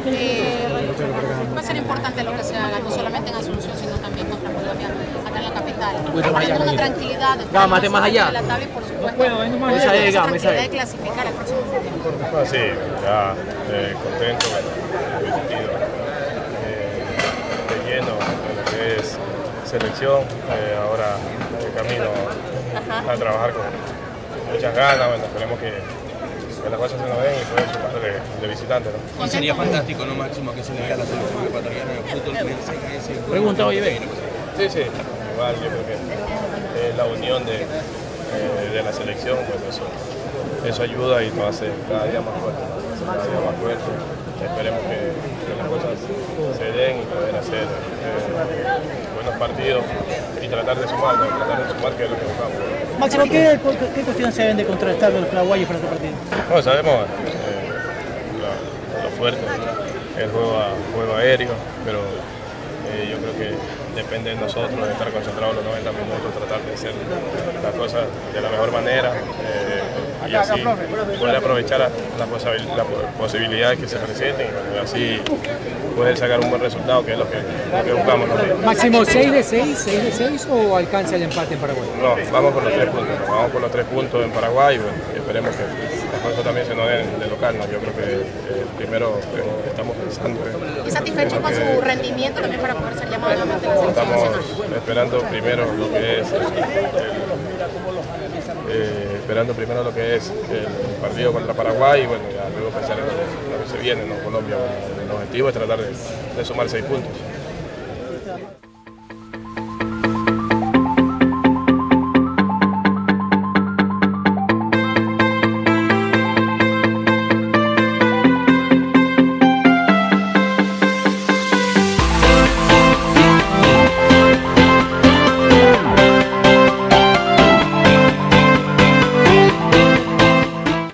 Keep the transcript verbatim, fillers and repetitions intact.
Eh, va a ser importante lo que se haga, no solamente en Asunción, sino también contra Colombia, acá en la capital. Para tener una tranquilidad, no, más más allá. De la tabla y por supuesto, no puedo, no esa tranquilidad de clasificar al próximo mundial. Bueno, sí, ya eh, contento, divertido, eh, de lleno de lo que es selección, eh, ahora de camino Ajá. a trabajar con muchas ganas, bueno, esperemos que, que las cosas se nos den y poder sumar de, de visitantes, ¿no? Y sería fantástico, ¿no, Máximo, que se le vea a la selección ecuatoriana de fútbol que enseña ese... Pregunta, oye, ve. Sí, sí, igual yo creo que eh, la unión de, eh, de la selección, pues eso, eso ayuda y nos hace cada día más fuerte, cada día más fuerte. Esperemos que, que las cosas se den y poder hacer eh, buenos partidos y tratar de sumar, ¿no? tratar de sumar que es lo que buscamos. Máximo, ¿qué, qué cuestiones se deben de contrastar de los paraguayos para este partido? Bueno, sabemos eh, lo, lo fuerte, el juego, a, juego aéreo, pero eh, yo creo que depende de nosotros de estar concentrados los noventa minutos, tratar de hacer las cosas de la mejor manera eh, y así poder aprovechar las la posibil la posibilidades que se presenten y así poder sacar un buen resultado, que es lo que, lo que buscamos. ¿No? Máximo, seis de seis, seis de seis o alcanza el empate en Paraguay? No, vamos con los tres puntos, vamos con los tres puntos en Paraguay, bueno, y esperemos que las cosas también se nos den de local, ¿no? Yo creo que eh, primero eh, estamos pensando en... ¿Y satisfecho con su rendimiento también para poder ser llamado nuevamente a la selección nacional? Estamos esperando primero lo que es el, eh, esperando primero lo que es el partido contra Paraguay y bueno, ya luego pensar en lo que se viene, ¿no? Colombia. El objetivo es tratar de, de sumar seis puntos.